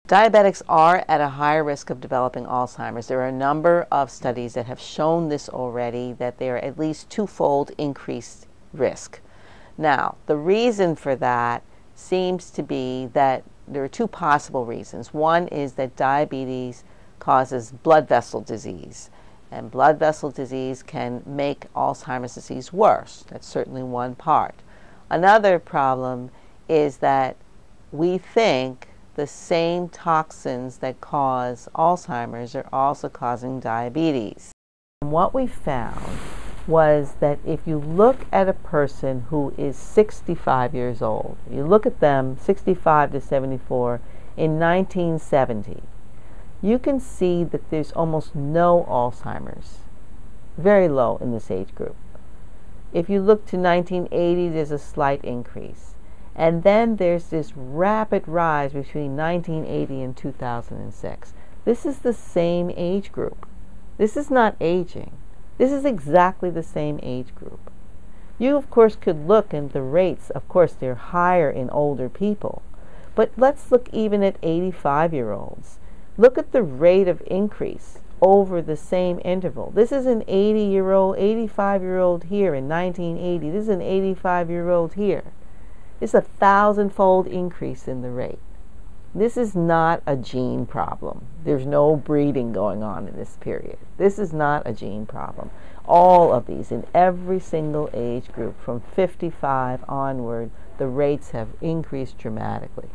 Diabetics are at a higher risk of developing Alzheimer's. There are a number of studies that have shown this already, that they are at least twofold increased risk. Now, the reason for that seems to be that there are two possible reasons. One is that diabetes causes blood vessel disease, and blood vessel disease can make Alzheimer's disease worse. That's certainly one part. Another problem is that we think the same toxins that cause Alzheimer's are also causing diabetes. And what we found was that if you look at a person who is 65 years old, you look at them 65 to 74 in 1970, you can see that there's almost no Alzheimer's, very low in this age group. If you look to 1980, there's a slight increase. And then there's this rapid rise between 1980 and 2006. This is the same age group. This is not aging. This is exactly the same age group. You, of course, could look at the rates. Of course, they're higher in older people. But let's look even at 85-year-olds. Look at the rate of increase over the same interval. This is an 80-year-old, 85-year-old here in 1980. This is an 85-year-old here. It's a 1,000-fold increase in the rate. This is not a gene problem. There's no breeding going on in this period. This is not a gene problem. All of these, in every single age group, from 55 onward, the rates have increased dramatically.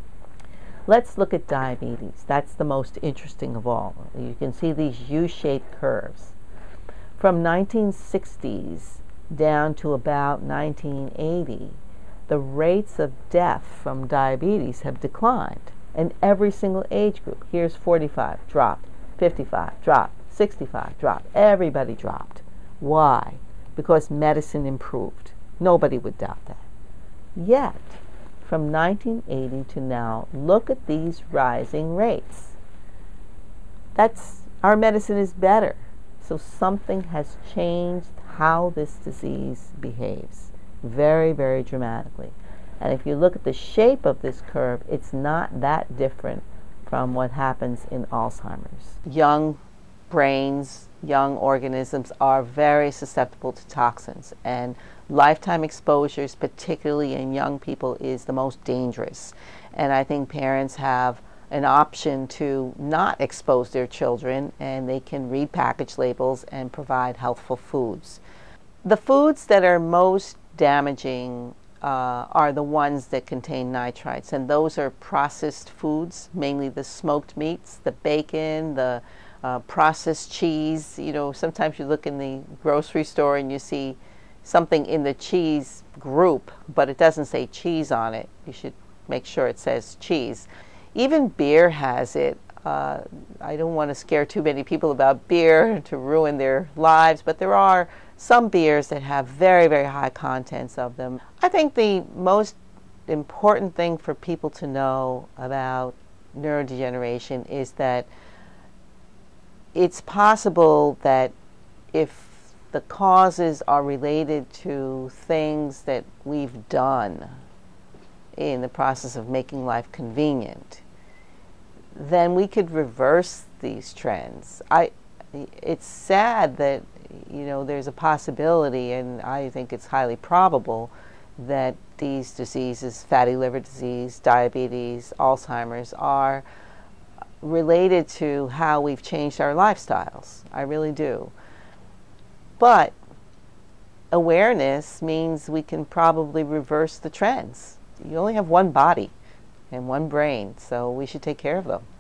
Let's look at diabetes. That's the most interesting of all. You can see these U-shaped curves. From 1960s down to about 1980, the rates of death from diabetes have declined in every single age group. Here's 45, dropped, 55, dropped, 65, dropped. Everybody dropped. Why? Because medicine improved. Nobody would doubt that. Yet, from 1980 to now, look at these rising rates. Our medicine is better. So something has changed how this disease behaves. Very, very dramatically. And if you look at the shape of this curve, it's not that different from what happens in Alzheimer's. Young brains, young organisms are very susceptible to toxins, and lifetime exposures, particularly in young people, is the most dangerous. And I think parents have an option to not expose their children, and they can read package labels and provide healthful foods. The foods that are most damaging are the ones that contain nitrites, and those are processed foods, mainly the smoked meats, the bacon, the processed cheese. You know, sometimes you look in the grocery store and you see something in the cheese group, but it doesn't say cheese on it. You should make sure it says cheese. Even beer has it. I don't want to scare too many people about beer to ruin their lives, but there are some beers that have very, very high contents of them. I think the most important thing for people to know about neurodegeneration is that it's possible that if the causes are related to things that we've done in the process of making life convenient, then we could reverse these trends. It's sad that, you know, there's a possibility, and I think it's highly probable, that these diseases, fatty liver disease, diabetes, Alzheimer's, are related to how we've changed our lifestyles. I really do. But awareness means we can probably reverse the trends. You only have one body and one brain, so we should take care of them.